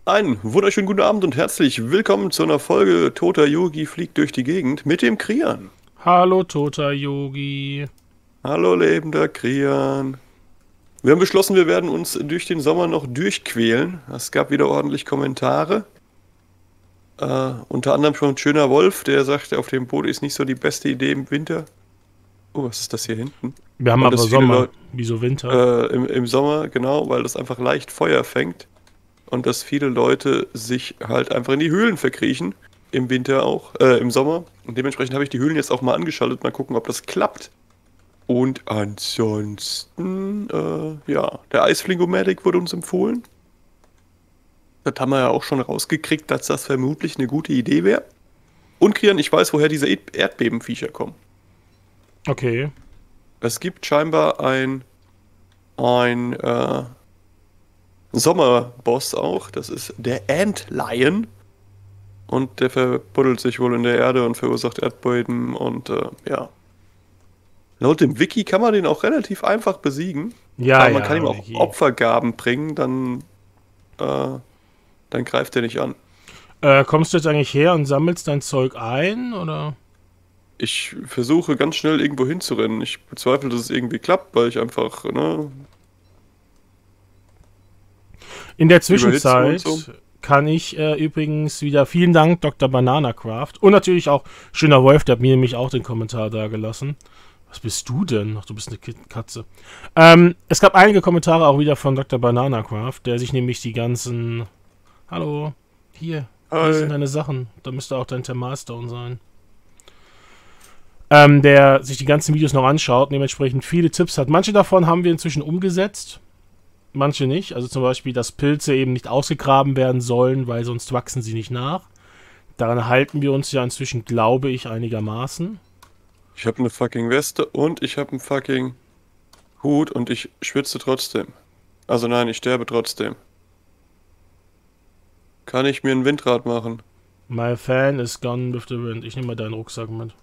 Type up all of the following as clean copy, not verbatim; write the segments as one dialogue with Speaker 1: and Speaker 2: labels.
Speaker 1: Einen wunderschönen guten Abend und herzlich willkommen zu einer Folge Toter Yogi fliegt durch die Gegend mit dem Krian.
Speaker 2: Hallo, toter Yogi.
Speaker 1: Hallo lebender Krian. Wir haben beschlossen, wir werden uns durch den Sommer noch durchquälen. Es gab wieder ordentlich Kommentare. Unter anderem schon ein schöner Wolf, der sagte, auf dem Boot ist nicht so die beste Idee im Winter. Oh, was ist das hier hinten?
Speaker 2: Wir haben
Speaker 1: Und
Speaker 2: aber
Speaker 1: dass viele
Speaker 2: Sommer.
Speaker 1: Leute
Speaker 2: Wieso Winter?
Speaker 1: im Sommer, genau, weil das einfach leicht Feuer fängt. Und dass viele Leute sich halt einfach in die Höhlen verkriechen. Im Winter auch, im Sommer. Und dementsprechend habe ich die Höhlen jetzt auch mal angeschaltet. Mal gucken, ob das klappt. Und ansonsten, ja, der Eisflingomatic wurde uns empfohlen. Das haben wir ja auch schon rausgekriegt, dass das vermutlich eine gute Idee wäre. Und Krian, ich weiß, woher diese Erdbebenviecher kommen.
Speaker 2: Okay.
Speaker 1: Es gibt scheinbar ein Sommerboss auch. Das ist der Antlion. Und der verbuddelt sich wohl in der Erde und verursacht Erdbeben und ja. Laut dem Wiki kann man den auch relativ einfach besiegen.
Speaker 2: Ja,
Speaker 1: Aber man
Speaker 2: ja,
Speaker 1: kann ihm auch
Speaker 2: Vicky.
Speaker 1: Opfergaben bringen, dann greift er nicht an.
Speaker 2: Kommst du jetzt eigentlich her und sammelst dein Zeug ein, oder?
Speaker 1: Ich versuche ganz schnell irgendwo hinzurennen. Ich bezweifle, dass es irgendwie klappt, weil ich einfach, ne,
Speaker 2: In der
Speaker 1: überhitze und
Speaker 2: Zwischenzeit
Speaker 1: so.
Speaker 2: kann ich übrigens wieder vielen Dank, Dr. Bananacraft. Und natürlich auch schöner Wolf, der hat mir nämlich auch den Kommentar da gelassen. Was bist du denn? Ach, du bist eine Katze. Es gab einige Kommentare auch wieder von Dr. Bananacraft, der sich nämlich die ganzen... Hallo, hier sind
Speaker 1: Hi.
Speaker 2: deine Sachen. Da müsste auch dein Thermalstone sein. Der sich die ganzen Videos noch anschaut und dementsprechend viele Tipps hat. Manche davon haben wir inzwischen umgesetzt, manche nicht. Also zum Beispiel, dass Pilze eben nicht ausgegraben werden sollen, weil sonst wachsen sie nicht nach. Daran halten wir uns ja inzwischen, glaube ich, einigermaßen.
Speaker 1: Ich habe eine fucking Weste und ich habe einen fucking Hut und ich schwitze trotzdem. Also nein, ich sterbe trotzdem. Kann ich mir ein Windrad machen?
Speaker 2: My fan is gone with the wind. Ich nehme mal deinen Rucksack mit.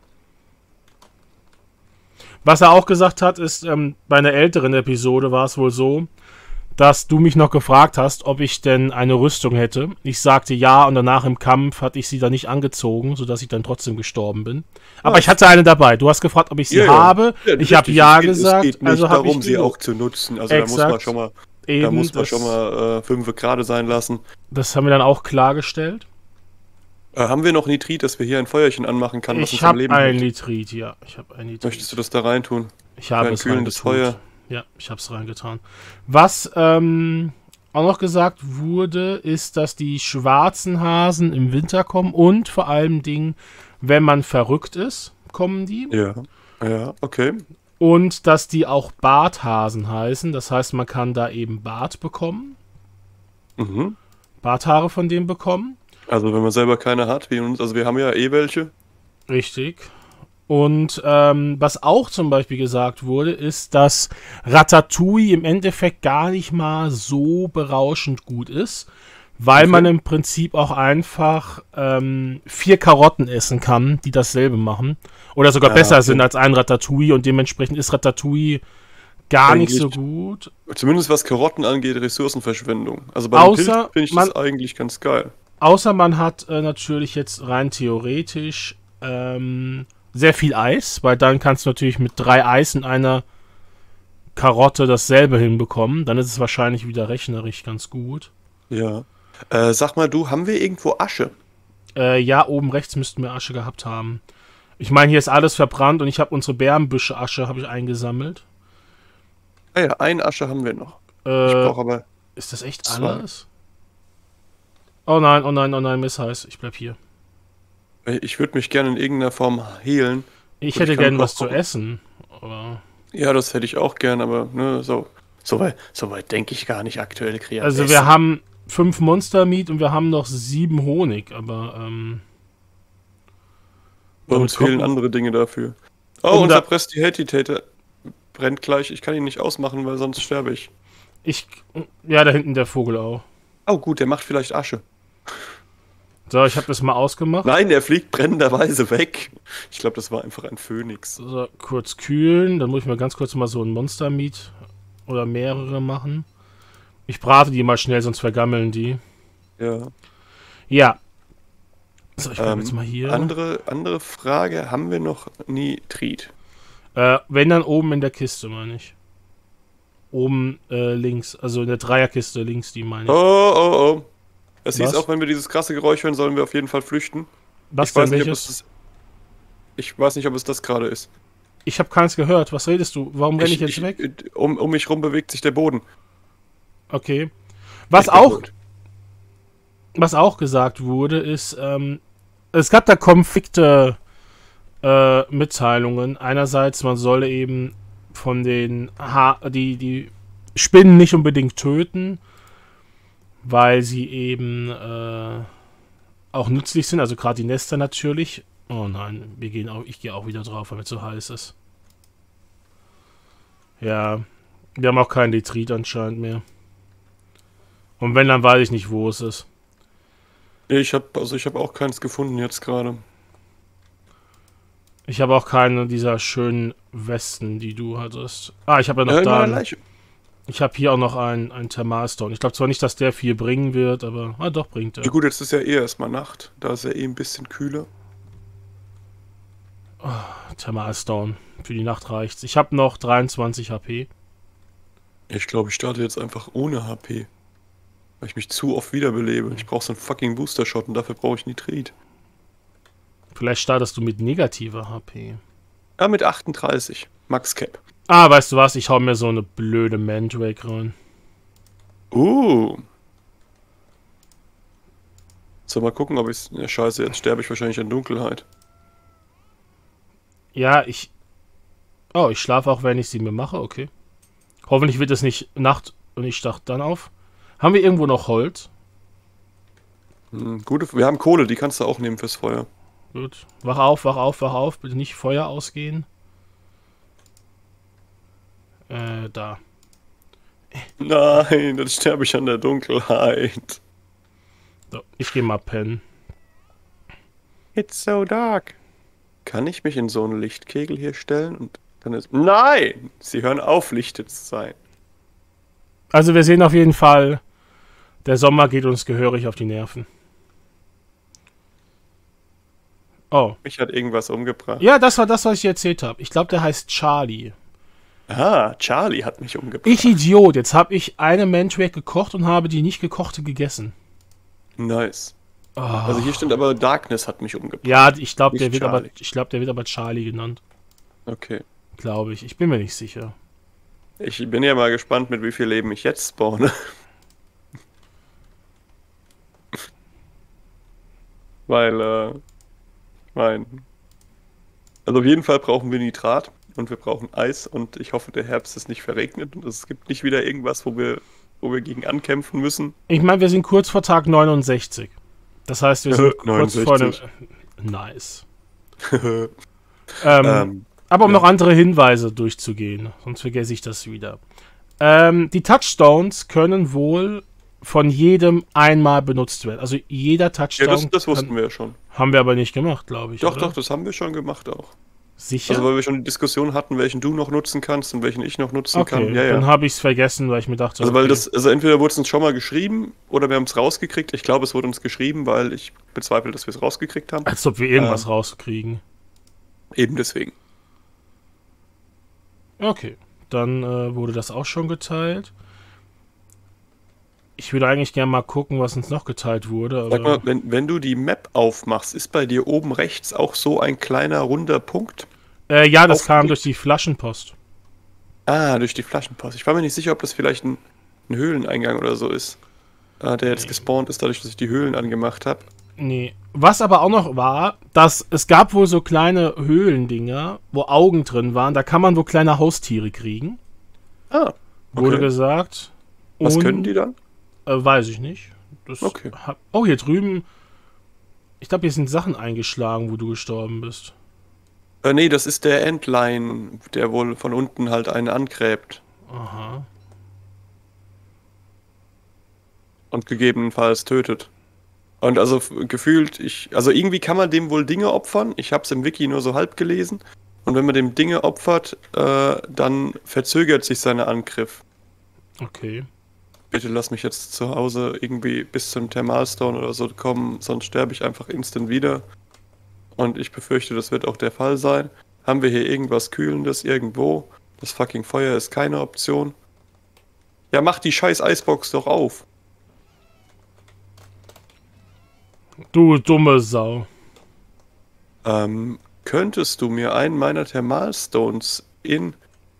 Speaker 2: Was er auch gesagt hat, ist, bei einer älteren Episode war es wohl so, dass du mich noch gefragt hast, ob ich denn eine Rüstung hätte. Ich sagte ja und danach im Kampf hatte ich sie dann nicht angezogen, sodass ich dann trotzdem gestorben bin. Aber ich hatte eine dabei. Du hast gefragt, ob ich sie
Speaker 1: Ja, ja.
Speaker 2: habe.
Speaker 1: Ja,
Speaker 2: Ich habe
Speaker 1: richtig.
Speaker 2: ja
Speaker 1: Es geht
Speaker 2: gesagt,
Speaker 1: nicht
Speaker 2: also habe
Speaker 1: darum,
Speaker 2: ich
Speaker 1: sie
Speaker 2: genug.
Speaker 1: auch zu nutzen. Also
Speaker 2: Exakt.
Speaker 1: da
Speaker 2: Eben,
Speaker 1: muss man schon mal 5 gerade sein lassen.
Speaker 2: das haben wir dann auch klargestellt.
Speaker 1: Haben wir noch Nitrit, dass wir hier ein Feuerchen anmachen kann, was
Speaker 2: Ich
Speaker 1: uns am
Speaker 2: habe
Speaker 1: Leben
Speaker 2: ein
Speaker 1: hält?
Speaker 2: Nitrit, ja. Ich habe ein Nitrit.
Speaker 1: Möchtest du das da reintun?
Speaker 2: Ich habe
Speaker 1: Ein
Speaker 2: es
Speaker 1: kühlendes
Speaker 2: reingetun.
Speaker 1: Feuer.
Speaker 2: Ja, ich habe es reingetan. Was auch noch gesagt wurde, ist, dass die schwarzen Hasen im Winter kommen und vor allem Dingen, wenn man verrückt ist, kommen die.
Speaker 1: Ja. Ja, okay.
Speaker 2: Und dass die auch Barthasen heißen. Das heißt, man kann da eben Bart bekommen.
Speaker 1: Mhm.
Speaker 2: Barthaare von denen bekommen.
Speaker 1: Also wenn man selber keine hat, wie uns, also wir haben ja eh welche.
Speaker 2: Richtig. Und was auch zum Beispiel gesagt wurde, ist, dass Ratatouille im Endeffekt gar nicht mal so berauschend gut ist, weil
Speaker 1: Okay.
Speaker 2: man im Prinzip auch einfach 4 Karotten essen kann, die dasselbe machen. Oder sogar
Speaker 1: Ah,
Speaker 2: besser
Speaker 1: okay.
Speaker 2: sind als ein Ratatouille und dementsprechend ist Ratatouille gar nicht so
Speaker 1: Eigentlich-
Speaker 2: gut.
Speaker 1: Zumindest was Karotten angeht, Ressourcenverschwendung. Also bei den Pilzen
Speaker 2: Außer
Speaker 1: finde ich
Speaker 2: man,
Speaker 1: das eigentlich ganz geil.
Speaker 2: außer man hat natürlich jetzt rein theoretisch sehr viel Eis, weil dann kannst du natürlich mit 3 Eis in einer Karotte dasselbe hinbekommen. Dann ist es wahrscheinlich wieder rechnerisch ganz gut.
Speaker 1: Ja. Sag mal du, haben wir irgendwo Asche?
Speaker 2: Ja, oben rechts müssten wir Asche gehabt haben. Ich meine, hier ist alles verbrannt und ich habe unsere Bärenbüsche-Asche habe ich eingesammelt.
Speaker 1: Ah ja, eine Asche haben wir noch. Ich brauche aber
Speaker 2: Ist das echt
Speaker 1: 2.
Speaker 2: alles? Oh nein, oh nein, oh nein, mir ist heiß. Ich bleib hier.
Speaker 1: Ich würde mich gerne in irgendeiner Form healen.
Speaker 2: Ich
Speaker 1: Gut,
Speaker 2: hätte
Speaker 1: ich kann
Speaker 2: gern was zu
Speaker 1: kochen.
Speaker 2: essen. Aber
Speaker 1: Ja, das hätte ich auch gern, aber ne, so weit denke ich gar nicht aktuell kreativ.
Speaker 2: also wir haben 5 Monster Meat und wir haben noch 7 Honig, aber
Speaker 1: Bei uns
Speaker 2: damit
Speaker 1: fehlen
Speaker 2: kommt-
Speaker 1: andere Dinge dafür. Oh,
Speaker 2: Um
Speaker 1: unser
Speaker 2: da-
Speaker 1: Prestidigitator brennt gleich. Ich kann ihn nicht ausmachen, weil sonst sterbe ich.
Speaker 2: ja, da hinten der Vogel auch.
Speaker 1: Oh gut, der macht vielleicht Asche.
Speaker 2: So, ich habe das mal ausgemacht.
Speaker 1: Nein, der fliegt brennenderweise weg. Ich glaube, das war einfach ein Phönix.
Speaker 2: So, kurz kühlen. Dann muss ich mal ganz kurz mal so ein Monster Meat oder mehrere machen. Ich brate die mal schnell, sonst vergammeln die.
Speaker 1: Ja.
Speaker 2: Ja. So, ich bleib jetzt mal hier.
Speaker 1: Andere Frage, haben wir noch Nitrit?
Speaker 2: Wenn dann oben in der Kiste, meine ich. Oben links, also in der Dreierkiste links, die meine ich.
Speaker 1: Oh. Es hieß
Speaker 2: Was?
Speaker 1: auch, wenn wir dieses krasse Geräusch hören, sollen wir auf jeden Fall flüchten.
Speaker 2: Was
Speaker 1: Ich weiß
Speaker 2: denn,
Speaker 1: nicht,
Speaker 2: welches?
Speaker 1: ich weiß nicht, ob es das gerade ist.
Speaker 2: Ich habe keins gehört. Was redest du? Warum renne ich jetzt weg?
Speaker 1: Um mich rum bewegt sich der Boden.
Speaker 2: Okay.
Speaker 1: Ich bin tot.
Speaker 2: Was auch gesagt wurde, ist, es gab da Konflikte, Mitteilungen. Einerseits, man solle eben von den die Spinnen nicht unbedingt töten, weil sie eben auch nützlich sind, also gerade die Nester natürlich. Oh nein, ich gehe auch wieder drauf, weil mir zu heiß ist. Ja, wir haben auch keinen Nitrit anscheinend mehr. Und wenn, dann weiß ich nicht, wo es ist.
Speaker 1: Ich habe auch keins gefunden jetzt gerade.
Speaker 2: Ich habe auch keine dieser schönen Westen, die du hattest. Ah, ich habe ja noch
Speaker 1: in
Speaker 2: da.
Speaker 1: meiner Leiche.
Speaker 2: Ich habe hier auch noch einen Thermalstone. Ich glaube zwar nicht, dass der viel bringen wird, aber doch bringt er.
Speaker 1: Ja gut, jetzt ist ja eh erstmal Nacht. Da ist ja eh ein bisschen kühler.
Speaker 2: Thermalstone. Für die Nacht reicht's. Ich habe noch 23 HP.
Speaker 1: Ich glaube, ich starte jetzt einfach ohne HP. Weil ich mich zu oft wiederbelebe. Ich brauche so einen fucking Booster-Shot und dafür brauche ich Nitrit.
Speaker 2: Vielleicht startest du mit negativer HP.
Speaker 1: Ja, mit 38. Max Cap.
Speaker 2: Ah, weißt du was? Ich hau mir so eine blöde Mandrake rein.
Speaker 1: So, mal gucken, ob ich's... Ja, scheiße, jetzt sterbe ich wahrscheinlich an Dunkelheit.
Speaker 2: Ja, ich schlafe auch, wenn ich sie mir mache, okay. Hoffentlich wird es nicht Nacht und ich stach dann auf. Haben wir irgendwo noch Holz?
Speaker 1: Wir haben Kohle, die kannst du auch nehmen fürs Feuer.
Speaker 2: Gut. Wach auf, wach auf, wach auf. Bitte nicht Feuer ausgehen. Da.
Speaker 1: Nein, dann sterbe ich an der Dunkelheit.
Speaker 2: So, ich gehe mal pennen.
Speaker 1: It's so dark. Kann ich mich in so einen Lichtkegel hier stellen und dann ist... Nein! Sie hören auf, Lichte zu sein.
Speaker 2: Also wir sehen auf jeden Fall, der Sommer geht uns gehörig auf die Nerven. Oh.
Speaker 1: Mich hat irgendwas umgebracht.
Speaker 2: Ja, das war das, was ich dir erzählt habe. Ich glaube, der heißt Charlie.
Speaker 1: Ah, Charlie hat mich umgebracht.
Speaker 2: Ich Idiot, jetzt habe ich eine Mandrake gekocht und habe die nicht gekochte gegessen.
Speaker 1: Nice.
Speaker 2: Oh.
Speaker 1: Also hier steht aber Darkness hat mich umgebracht.
Speaker 2: Ja, ich glaube,
Speaker 1: Nicht Charlie.
Speaker 2: der wird aber Charlie genannt.
Speaker 1: Okay.
Speaker 2: Glaube ich. Ich bin mir nicht sicher.
Speaker 1: Ich bin ja mal gespannt, mit wie viel Leben ich jetzt spawne. Weil, also auf jeden Fall brauchen wir Nitrat und wir brauchen Eis und ich hoffe, der Herbst ist nicht verregnet und es gibt nicht wieder irgendwas, wo wir gegen ankämpfen müssen.
Speaker 2: Ich meine, wir sind kurz vor Tag 69. Das heißt, wir sind kurz vor dem...
Speaker 1: 69.
Speaker 2: Nice.
Speaker 1: Ähm,
Speaker 2: Aber um
Speaker 1: ja.
Speaker 2: noch andere Hinweise durchzugehen, sonst vergesse ich das wieder. Die Touchstones können wohl von jedem einmal benutzt werden. Also jeder Touchstone...
Speaker 1: Ja, das wussten wir ja schon.
Speaker 2: Haben wir aber nicht gemacht, glaube ich.
Speaker 1: Doch,
Speaker 2: oder?
Speaker 1: doch, das haben wir schon gemacht auch.
Speaker 2: Sicher?
Speaker 1: Also weil wir schon die Diskussion hatten, welchen du noch nutzen kannst und welchen ich noch nutzen
Speaker 2: Okay,
Speaker 1: kann. Ja,
Speaker 2: dann
Speaker 1: ja.
Speaker 2: habe ich es vergessen, weil ich mir dachte...
Speaker 1: Also weil
Speaker 2: okay.
Speaker 1: also entweder wurde es uns schon mal geschrieben oder wir haben es rausgekriegt. Ich glaube, es wurde uns geschrieben, weil ich bezweifle, dass wir es rausgekriegt haben.
Speaker 2: Als ob wir irgendwas rauskriegen.
Speaker 1: Eben deswegen.
Speaker 2: Okay, dann wurde das auch schon geteilt. Ich würde eigentlich gerne mal gucken, was uns noch geteilt wurde. Aber
Speaker 1: Sag mal, wenn du die Map aufmachst, ist bei dir oben rechts auch so ein kleiner runder Punkt?
Speaker 2: ja, das kam
Speaker 1: aufgelegt?
Speaker 2: durch die Flaschenpost.
Speaker 1: Ah, durch die Flaschenpost. Ich war mir nicht sicher, ob das vielleicht ein Höhleneingang oder so ist. Der jetzt gespawnt ist, dadurch, dass ich die Höhlen angemacht habe.
Speaker 2: Nee. Was aber auch noch war, dass es gab wohl so kleine Höhlendinger, wo Augen drin waren. Da kann man wohl kleine Haustiere kriegen.
Speaker 1: Ah,
Speaker 2: Wurde
Speaker 1: okay.
Speaker 2: gesagt.
Speaker 1: Was
Speaker 2: Und,
Speaker 1: können die dann?
Speaker 2: Weiß ich nicht. Das
Speaker 1: Okay.
Speaker 2: oh, hier drüben. Ich glaube, hier sind Sachen eingeschlagen, wo du gestorben bist.
Speaker 1: Nee, das ist der Entlein, der wohl von unten halt einen angräbt.
Speaker 2: Aha.
Speaker 1: Und gegebenenfalls tötet. Und also gefühlt, also irgendwie kann man dem wohl Dinge opfern. Ich habe es im Wiki nur so halb gelesen. Und wenn man dem Dinge opfert, dann verzögert sich sein Angriff.
Speaker 2: Okay.
Speaker 1: Bitte lass mich jetzt zu Hause irgendwie bis zum Thermalstone oder so kommen, sonst sterbe ich einfach instant wieder. Und ich befürchte, das wird auch der Fall sein. Haben wir hier irgendwas Kühlendes irgendwo? Das fucking Feuer ist keine Option. Ja, mach die scheiß Eisbox doch auf.
Speaker 2: Du dumme Sau.
Speaker 1: Könntest du mir einen meiner Thermalstones in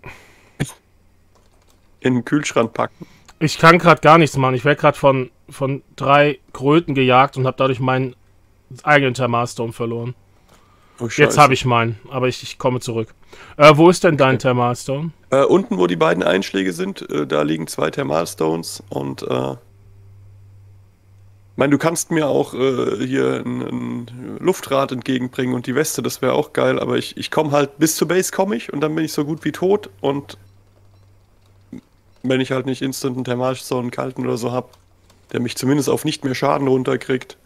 Speaker 1: den Kühlschrank packen?
Speaker 2: Ich kann gerade gar nichts machen. Ich werde gerade von 3 Kröten gejagt und habe dadurch meinen eigenen Thermalstone verloren.
Speaker 1: Oh, Scheiße.
Speaker 2: Jetzt habe ich meinen, aber ich komme zurück. Wo ist denn dein Thermalstone?
Speaker 1: Unten, wo die beiden Einschläge sind, da liegen 2 Thermalstones und ich meine, du kannst mir auch hier ein Luftrad entgegenbringen und die Weste, das wäre auch geil, aber ich komme halt, bis zur Base komme ich und dann bin ich so gut wie tot und wenn ich halt nicht instant einen Thermalstone, einen kalten oder so habe, der mich zumindest auf nicht mehr Schaden runterkriegt.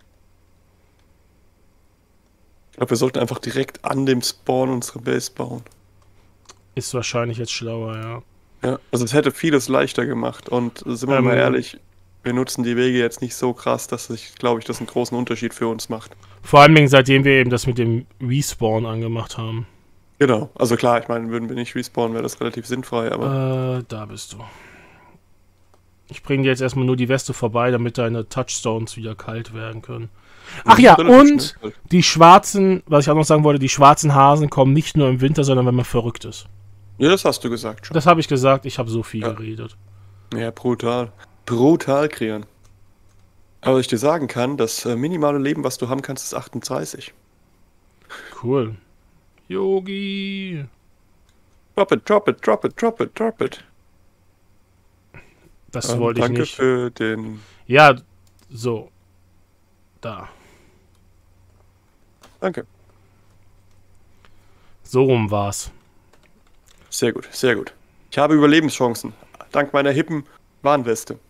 Speaker 1: Ich glaube, wir sollten einfach direkt an dem Spawn unsere Base bauen.
Speaker 2: Ist wahrscheinlich jetzt schlauer, ja.
Speaker 1: Ja, also es hätte vieles leichter gemacht und sind wir mal ehrlich, wir nutzen die Wege jetzt nicht so krass, dass sich, glaube ich, das einen großen Unterschied für uns macht.
Speaker 2: Vor allem seitdem wir eben das mit dem Respawn angemacht haben.
Speaker 1: Genau, also klar, ich meine, würden wir nicht respawnen, wäre das relativ sinnfrei, aber...
Speaker 2: Da bist du. Ich bringe dir jetzt erstmal nur die Weste vorbei, damit deine Touchstones wieder kalt werden können. Ach ja, und die schwarzen, was ich auch noch sagen wollte, die schwarzen Hasen kommen nicht nur im Winter, sondern wenn man verrückt ist.
Speaker 1: Ja, das hast du gesagt schon.
Speaker 2: Das habe ich gesagt, ich habe so viel geredet.
Speaker 1: Ja, brutal. Brutal kreieren. Aber was ich dir sagen kann, das minimale Leben, was du haben kannst, ist 38.
Speaker 2: Cool. Yogi.
Speaker 1: Drop it, drop it, drop it, drop it, drop it.
Speaker 2: Das wollte ich nicht.
Speaker 1: Danke für den...
Speaker 2: Ja, so. Da.
Speaker 1: Danke.
Speaker 2: So rum war's.
Speaker 1: Sehr gut, sehr gut. Ich habe Überlebenschancen. Dank meiner hippen Warnweste.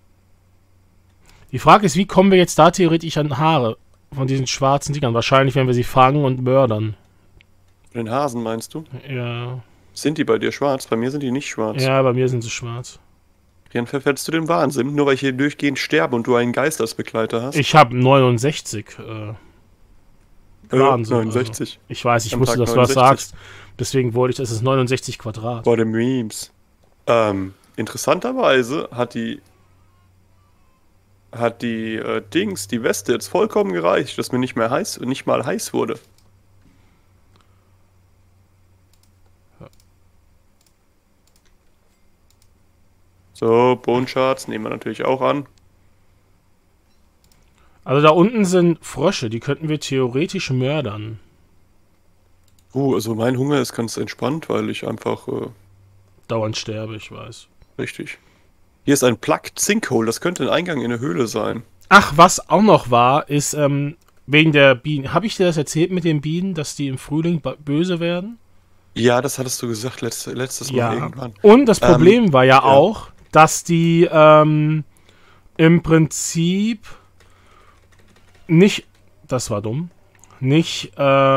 Speaker 2: Die Frage ist, wie kommen wir jetzt da theoretisch an Haare von diesen schwarzen Dingern? Wahrscheinlich, wenn wir sie fangen und mördern.
Speaker 1: Den Hasen meinst du?
Speaker 2: Ja.
Speaker 1: Sind die bei dir schwarz? Bei mir sind die nicht schwarz.
Speaker 2: Ja, bei mir sind sie schwarz.
Speaker 1: Dann verfällst du den Wahnsinn, nur weil ich hier durchgehend sterbe und du einen Geist als Begleiter hast.
Speaker 2: Ich habe 69 Wahnsinn.
Speaker 1: 69.
Speaker 2: Also, ich weiß, ich
Speaker 1: Am
Speaker 2: wusste,
Speaker 1: Tag
Speaker 2: dass du das
Speaker 1: 69.
Speaker 2: sagst. Deswegen wollte ich, das ist 69 Quadrat.
Speaker 1: Bei den Memes. Interessanterweise hat die Dings, die Weste jetzt vollkommen gereicht, dass mir nicht mal heiß wurde. So, Bone Shards nehmen wir natürlich auch an.
Speaker 2: Also da unten sind Frösche, die könnten wir theoretisch mördern.
Speaker 1: Also mein Hunger ist ganz entspannt, weil ich einfach...
Speaker 2: Dauernd sterbe, ich weiß.
Speaker 1: Richtig. Hier ist ein Plugged Sinkhole, das könnte ein Eingang in eine Höhle sein.
Speaker 2: Ach, was auch noch war, ist wegen der Bienen. Habe ich dir das erzählt mit den Bienen, dass die im Frühling böse werden?
Speaker 1: Ja, das hattest du gesagt letztes Mal irgendwann.
Speaker 2: Und das Problem war ja auch, dass die im Prinzip nicht, das war dumm, nicht,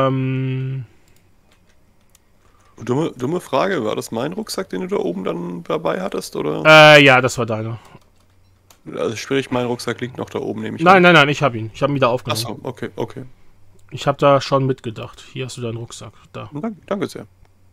Speaker 1: Dumme Frage, war das mein Rucksack, den du da oben dann dabei hattest, oder?
Speaker 2: Ja, das war deiner.
Speaker 1: Also sprich, mein Rucksack liegt noch da oben, nehme ich
Speaker 2: an. Nein, ich habe ihn. Ich habe ihn wieder aufgenommen.
Speaker 1: Achso, okay.
Speaker 2: Ich habe da schon mitgedacht. Hier hast du deinen Rucksack. Da.
Speaker 1: Danke sehr.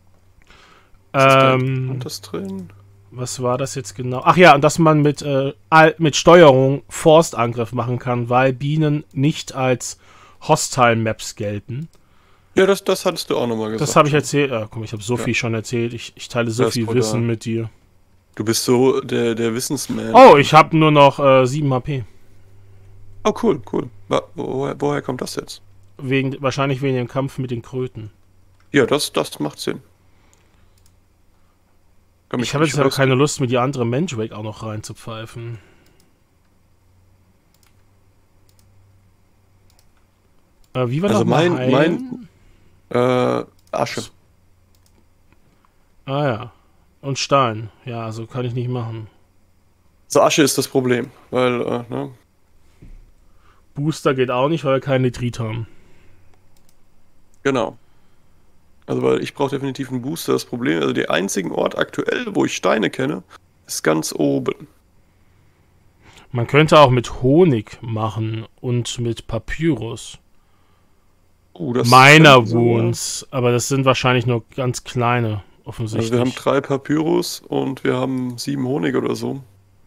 Speaker 2: Und
Speaker 1: das drin?
Speaker 2: Was war das jetzt genau? Ach ja, und dass man mit Steuerung Forstangriff machen kann, weil Bienen nicht als Hostile Maps gelten.
Speaker 1: Ja, das hattest du auch nochmal gesagt.
Speaker 2: Das habe ich erzählt. Komm, ich habe so viel schon erzählt. Ich teile so viel Wissen mit dir.
Speaker 1: Du bist so der Wissensman.
Speaker 2: Oh, ich habe nur noch 7 HP.
Speaker 1: Oh, cool. Woher kommt das jetzt?
Speaker 2: Wahrscheinlich wegen dem Kampf mit den Kröten.
Speaker 1: Ja, das macht Sinn.
Speaker 2: Ich habe jetzt aber keine Lust, mir die andere Mandrake auch noch reinzupfeifen. Wie war das?
Speaker 1: Also mein Asche.
Speaker 2: Ah ja. Und Stein. Ja, also kann ich nicht machen.
Speaker 1: So, Asche ist das Problem, weil, ne?
Speaker 2: Booster geht auch nicht, weil wir keinen Nitrit haben.
Speaker 1: Genau. Also, weil ich brauche definitiv einen Booster. Das Problem, also der einzigen Ort aktuell, wo ich Steine kenne, ist ganz oben.
Speaker 2: Man könnte auch mit Honig machen und mit Papyrus.
Speaker 1: Das
Speaker 2: Meiner
Speaker 1: könnte sogar-
Speaker 2: Wounds, aber das sind wahrscheinlich nur ganz kleine,
Speaker 1: Also
Speaker 2: offensichtlich.
Speaker 1: wir haben 3 Papyrus und wir haben 7 Honig oder so.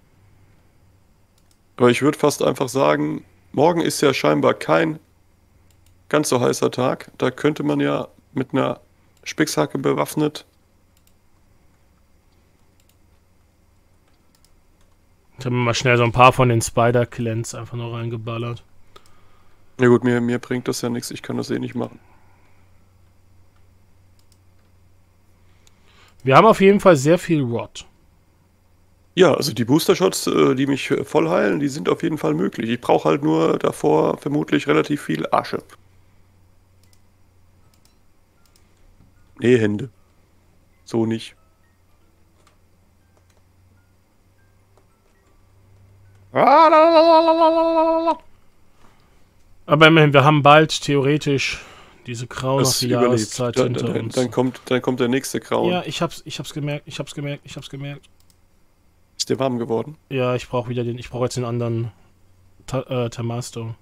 Speaker 1: Aber ich würde fast einfach sagen, morgen ist ja scheinbar kein ganz so heißer Tag. Da könnte man ja mit einer Spitzhacke bewaffnet.
Speaker 2: Ich habe mal schnell so ein paar von den Spider-Clans einfach nur reingeballert.
Speaker 1: Ja gut, mir bringt das ja nichts, ich kann das eh nicht machen.
Speaker 2: Wir haben auf jeden Fall sehr viel Rot.
Speaker 1: Ja, also die Booster-Shots, die mich voll heilen, die sind auf jeden Fall möglich. Ich brauche halt nur davor vermutlich relativ viel Asche. Nee, Hände. So nicht.
Speaker 2: Aber immerhin, wir haben bald theoretisch diese grauenhafte
Speaker 1: überlebt.
Speaker 2: Jahreszeit hinter uns.
Speaker 1: Dann kommt der nächste Grauen.
Speaker 2: Ja, ich hab's gemerkt.
Speaker 1: Ist dir warm geworden?
Speaker 2: Ja, ich brauche jetzt den anderen Tamasto.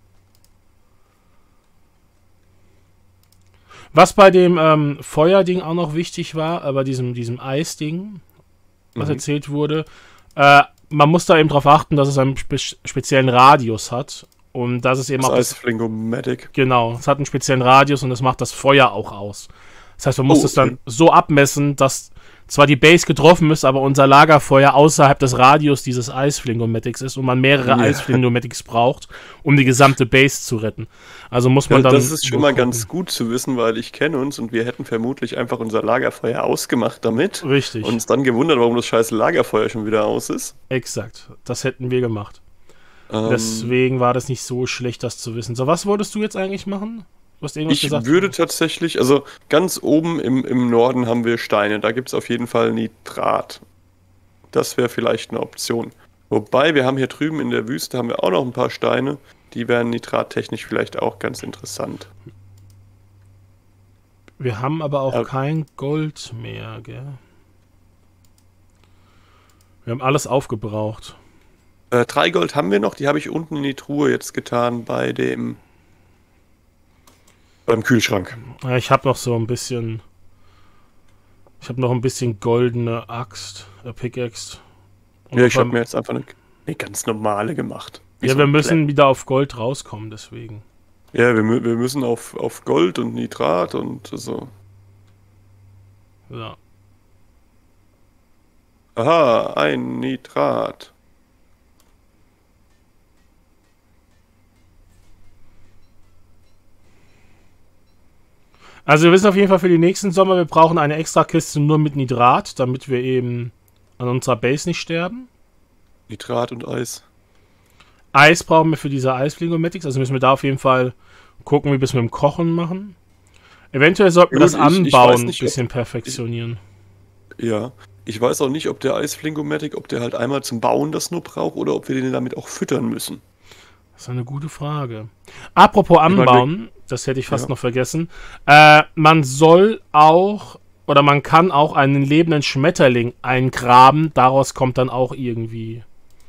Speaker 2: Was bei dem Feuerding auch noch wichtig war, bei diesem Eisding, was erzählt wurde, man muss da eben darauf achten, dass es einen speziellen Radius hat. Und das ist eben
Speaker 1: Das
Speaker 2: auch
Speaker 1: Eisflingomatic.
Speaker 2: Genau, es hat einen speziellen Radius und das macht das Feuer auch aus. Das heißt, man muss es
Speaker 1: okay.
Speaker 2: dann so abmessen, dass zwar die Base getroffen ist, aber unser Lagerfeuer außerhalb des Radius dieses Eisflingomatics ist und man mehrere Eisflingomatics braucht, um die gesamte Base zu retten. Also muss man dann...
Speaker 1: Das ist schon mal ganz gut zu wissen, weil ich kenne uns und wir hätten vermutlich einfach unser Lagerfeuer ausgemacht damit.
Speaker 2: Richtig.
Speaker 1: Und uns dann gewundert, warum das scheiß Lagerfeuer schon wieder aus ist.
Speaker 2: Exakt, das hätten wir gemacht. Deswegen war das nicht so schlecht, das zu wissen. So, was wolltest du jetzt eigentlich machen? Du hast irgendwas gesagt.
Speaker 1: Ich würde tatsächlich, also ganz oben im Norden haben wir Steine, da gibt es auf jeden Fall Nitrat. Das wäre vielleicht eine Option. Wobei, wir haben hier drüben in der Wüste haben wir auch noch ein paar Steine, die wären nitrattechnisch vielleicht auch ganz interessant.
Speaker 2: Wir haben aber auch kein Gold mehr, gell? Wir haben alles aufgebraucht.
Speaker 1: 3 Gold haben wir noch, die habe ich unten in die Truhe jetzt getan beim Kühlschrank.
Speaker 2: Ja, ich habe noch so ein bisschen... Ich habe noch ein bisschen goldene Axt, Pickaxe.
Speaker 1: Ja, ich habe mir jetzt einfach eine ganz normale gemacht.
Speaker 2: Ja, wir müssen wieder auf Gold rauskommen, deswegen.
Speaker 1: Ja, wir müssen auf Gold und Nitrat und so.
Speaker 2: Ja.
Speaker 1: Aha, ein Nitrat.
Speaker 2: Also wir wissen auf jeden Fall für die nächsten Sommer, wir brauchen eine extra Kiste nur mit Nitrat, damit wir eben an unserer Base nicht sterben.
Speaker 1: Nitrat und Eis.
Speaker 2: Eis brauchen wir für diese Eisflingomatics, also müssen wir da auf jeden Fall gucken, wie wir es mit dem Kochen machen. Eventuell sollten wir das Anbauen ein bisschen perfektionieren.
Speaker 1: Ja, ich weiß auch nicht, ob der Eisflingomatic, ob der halt einmal zum Bauen das nur braucht oder ob wir den damit auch füttern müssen.
Speaker 2: Das ist eine gute Frage. Apropos Anbauen, das hätte ich fast noch vergessen. Man soll auch, oder man kann auch einen lebenden Schmetterling eingraben. Daraus kommt dann auch irgendwie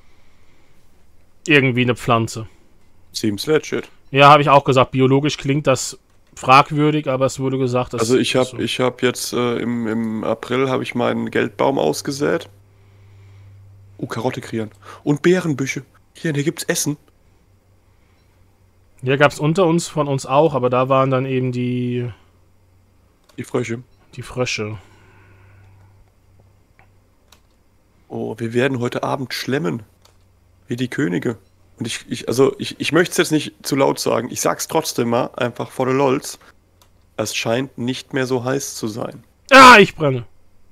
Speaker 2: eine Pflanze.
Speaker 1: Seems legit.
Speaker 2: Ja, habe ich auch gesagt. Biologisch klingt das fragwürdig, aber es wurde gesagt, dass...
Speaker 1: Also ich habe jetzt im April habe ich meinen Geldbaum ausgesät. Karotte kreieren. Und Beerenbüsche. Hier gibt's Essen.
Speaker 2: Ja, gab es unter uns, von uns auch, aber da waren dann eben die
Speaker 1: Frösche.
Speaker 2: Die Frösche.
Speaker 1: Oh, wir werden heute Abend schlemmen. Wie die Könige. Und ich möchte es jetzt nicht zu laut sagen. Ich sag's trotzdem mal, einfach vor der LOLs. Es scheint nicht mehr so heiß zu sein.
Speaker 2: Ah, ich brenne.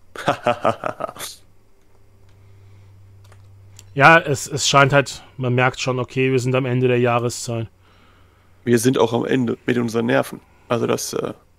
Speaker 2: Ja, es scheint halt, man merkt schon, okay, wir sind am Ende der Jahreszeit.
Speaker 1: Wir sind auch am Ende mit unseren Nerven. Also das...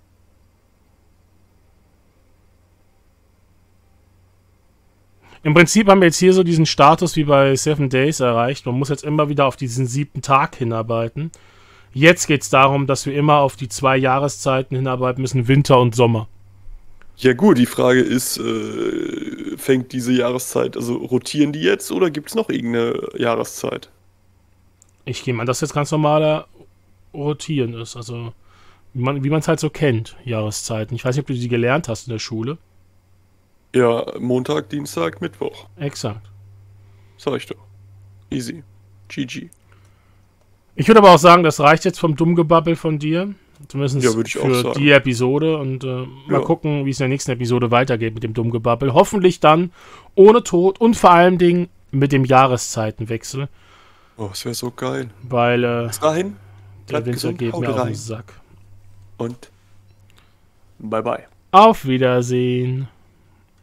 Speaker 2: Im Prinzip haben wir jetzt hier so diesen Status wie bei 7 Days erreicht. Man muss jetzt immer wieder auf diesen 7. Tag hinarbeiten. Jetzt geht es darum, dass wir immer auf die 2 Jahreszeiten hinarbeiten müssen, Winter und Sommer.
Speaker 1: Ja gut, die Frage ist, fängt diese Jahreszeit, also rotieren die jetzt oder gibt es noch irgendeine Jahreszeit?
Speaker 2: Ich gehe mal, dass jetzt ganz normaler Rotieren ist. Also, wie man es halt so kennt, Jahreszeiten. Ich weiß nicht, ob du die gelernt hast in der Schule.
Speaker 1: Ja, Montag, Dienstag, Mittwoch.
Speaker 2: Exakt.
Speaker 1: Sag ich doch. Easy. GG.
Speaker 2: Ich würde aber auch sagen, das reicht jetzt vom Dummgebabbel von dir. Zumindest
Speaker 1: Ja, würde ich auch
Speaker 2: für
Speaker 1: sagen.
Speaker 2: die Episode. Und mal
Speaker 1: Ja.
Speaker 2: gucken, wie es in der nächsten Episode weitergeht mit dem Dummgebabbel. Hoffentlich dann ohne Tod und vor allem Dingen mit dem Jahreszeitenwechsel.
Speaker 1: Oh, das wäre so geil.
Speaker 2: Weil
Speaker 1: Bis dahin,
Speaker 2: der
Speaker 1: bleibt
Speaker 2: Winter
Speaker 1: gesund,
Speaker 2: geht
Speaker 1: haut
Speaker 2: mir auf den
Speaker 1: rein
Speaker 2: Sack.
Speaker 1: und bye bye.
Speaker 2: Auf Wiedersehen.